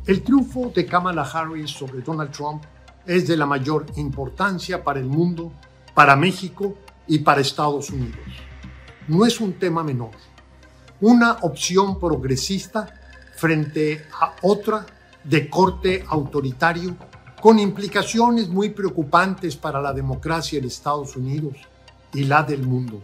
El triunfo de Kamala Harris sobre Donald Trump es de la mayor importancia para el mundo, para México y para Estados Unidos. No es un tema menor. Una opción progresista frente a otra de corte autoritario con implicaciones muy preocupantes para la democracia de Estados Unidos y la del mundo.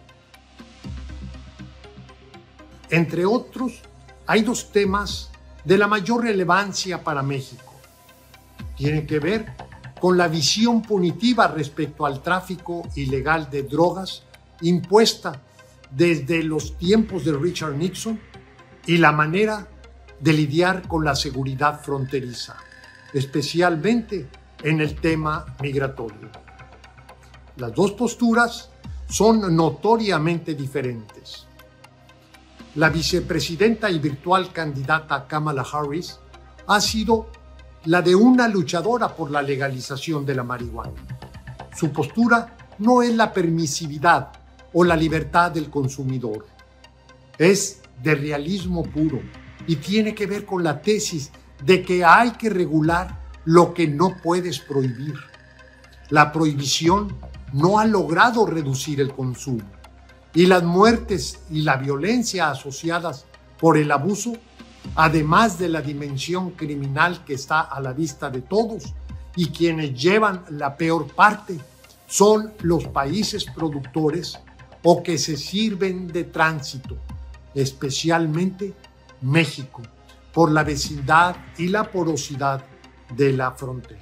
Entre otros, hay dos temas de la mayor relevancia para México. Tienen que ver con la visión punitiva respecto al tráfico ilegal de drogas impuesta desde los tiempos de Richard Nixon y la manera de lidiar con la seguridad fronteriza, especialmente en el tema migratorio. Las dos posturas son notoriamente diferentes. La vicepresidenta y virtual candidata Kamala Harris ha sido la de una luchadora por la legalización de la marihuana. Su postura no es la permisividad o la libertad del consumidor. Es de realismo puro y tiene que ver con la tesis de que hay que regular lo que no puedes prohibir. La prohibición no ha logrado reducir el consumo y las muertes y la violencia asociadas por el abuso, además de la dimensión criminal que está a la vista de todos y quienes llevan la peor parte, son los países productores o que se sirven de tránsito, especialmente México, por la vecindad y la porosidad de la frontera.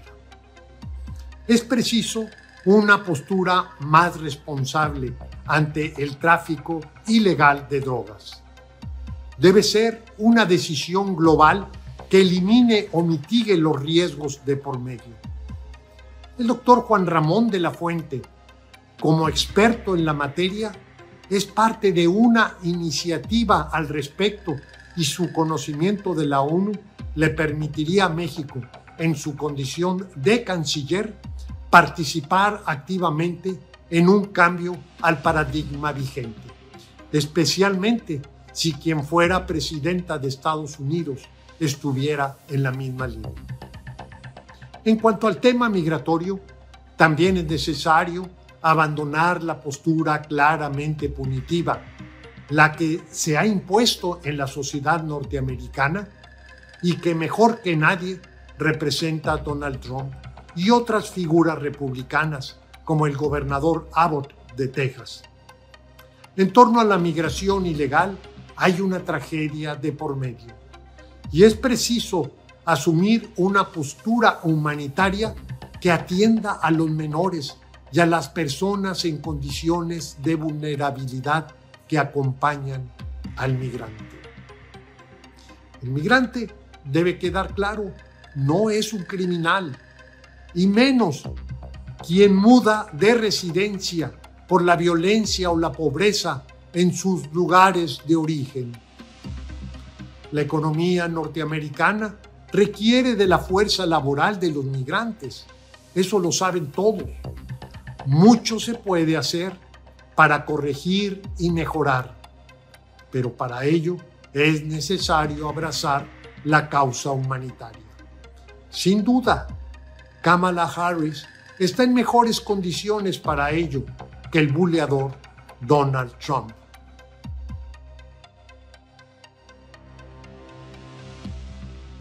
Es preciso una postura más responsable ante el tráfico ilegal de drogas. Debe ser una decisión global que elimine o mitigue los riesgos de por medio. El doctor Juan Ramón de la Fuente, como experto en la materia, es parte de una iniciativa al respecto y su conocimiento de la ONU le permitiría a México, en su condición de canciller, participar activamente en un cambio al paradigma vigente, especialmente si quien fuera presidenta de Estados Unidos estuviera en la misma línea. En cuanto al tema migratorio, también es necesario abandonar la postura claramente punitiva, la que se ha impuesto en la sociedad norteamericana y que mejor que nadie representa a Donald Trump y otras figuras republicanas como el gobernador Abbott de Texas. En torno a la migración ilegal hay una tragedia de por medio y es preciso asumir una postura humanitaria que atienda a los menores y a las personas en condiciones de vulnerabilidad que acompañan al migrante. El migrante, debe quedar claro, no es un criminal, y menos quien muda de residencia por la violencia o la pobreza en sus lugares de origen. La economía norteamericana requiere de la fuerza laboral de los migrantes. Eso lo saben todos. Mucho se puede hacer para corregir y mejorar, pero para ello es necesario abrazar la causa humanitaria. Sin duda, Kamala Harris está en mejores condiciones para ello que el buleador Donald Trump.